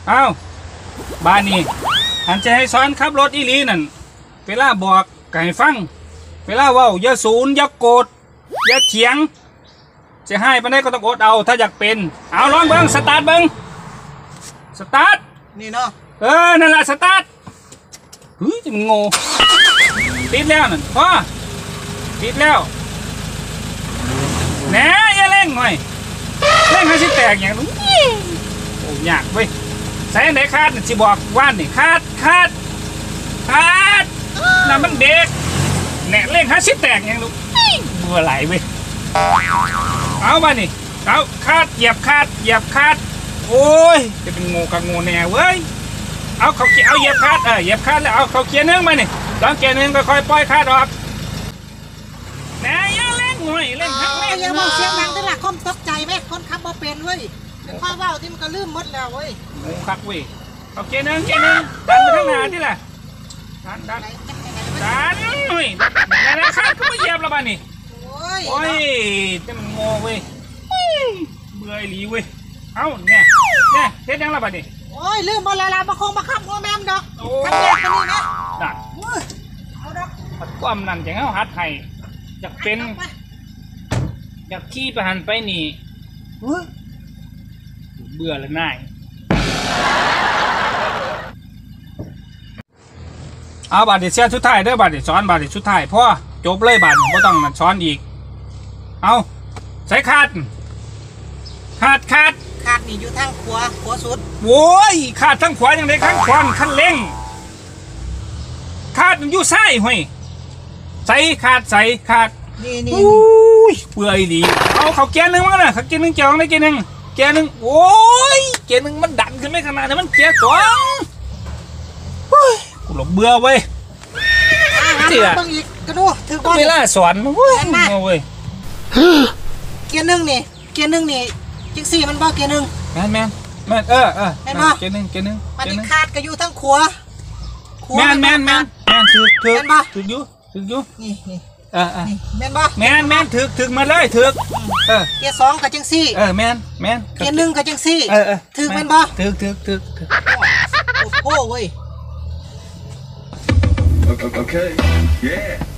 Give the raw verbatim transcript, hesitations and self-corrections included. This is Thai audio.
อ้าวบ้านนี้อันจะให้สอนขับรถอีหลีนั่นเวลาบอกก็ให้ฟังเวลาเว้าอย่าสูนอย่าโกรธอย่าเถียงจะให้ปานใดก็ต้องอดเอาถ้าอยากเป็นเอาลองเบิ้งสตาร์ทเบิ้งสตาร์ทนี่เนาะเออนั่นแหละสตาร์ทเฮ้ยจะโง่ติดแล้วนั่นพ่อติดแล้วแหนอย่าเร่งหน่อยเร่งให้สิแตกอย่างนู้นโอ้ยากเว้ยใส่ไหนคาดสิบอกว่านนี่คาดคาดคาดน่ะมันเด็กแหนเร่งให้สิแตกอย่างนู้นเบื่อไหลเว้ยเอามานี่เอาคาดเหยียบคาดเหยียบคาดโอ้ยจะเป็นงูกับงูแน่เว้ยเอาเขาเอาเหยียบคาดเออเหยียบคาดแล้วเอาเขาเกียร์นึงมานี่ลองเกียร์นึงก็ค่อยปล่อยคาดออกแหนอย่าเร่งหน่อยเร่งทั้งเร่งอย่าบอกเสียงดังได้ละคนตกใจไหมคนขับบ่เป็นเว้ยเป็นข้าวว่าวที่มันก็ลืมหมดแล้วเว้ยงูคักเว้ยเอาเกียร์นึงเกียร์นึงดันไปข้างหน้าที่ละดันดันดันหน่อยแล้วนะคาดก็ไม่เหยียบแล้วบ้านี่โอ้ยจะมันงอเว้ยเบื่อไอ้หลีเว้ยเอ้าเนี่ยเนี่ยเฮ็ดยังละบ้านี่โอ้ยลืมหมดแล้วล่ะมาคงมาขับโมแมมดอกทำแยกกันนี่นะดักเอาดอกผัดความนั่นจะเอาหัดไห้อยากเป็นอยากขี้ไปหันไปนี่เบื่อแล้วนายเอาบาดเดียวเสียชุดท้ายเด้อบาดเดียวซ้อนบาดเดียวชุดท้ายพ่อจบเลยบาดไม่ต้องซ้อนอีกเอาใส่คาดคาดคาดคาดนี่อยู่ทางขวาขวาสุดโว้ยคาดทั้งขวาอย่างไรข้างขวาขั้นเร่งคาดมันอยู่ซ้ายห้อยใส่คาดใส่คาดนี่นี่อุ้ยเปื่อยดีเอาเขาเกียร์หนึ่งมั้งนะเขาเกียร์หนึ่งเจียวได้เกียร์หนึ่งเกียร์หนึ่งโอ้ยเกียร์หนึ่งมันดันขึ้นไม่ขนาดนี้มันเกียร์สองกูหลบเบื่อเว้ยเสียต้องอีกกระดูถือก้อนเวลาสอนเว้ยเว้ยเกียร์หนึ่งนี่เกียร์หนึ่งนี่จิกซี่มันบ้าเกียร์หนึ่งแมนแมนแมนเออเออเกียร์หนึ่งเกียร์หนึ่งมันขาดก็อยู่ทั้งขวาแมนแมนแมนแมนถือถือถืออยู่ถืออยู่นี่นี่เออเออแมนบ้าแมนแมนถือถือมาเลยถือเออเกียร์สองกับจิกซี่เออแมนแมนเกียร์หนึ่งกับจิกซี่เออเออถือแมนบ้าถือถือถือถือโอ้โหเว้ย Okay. Yeah.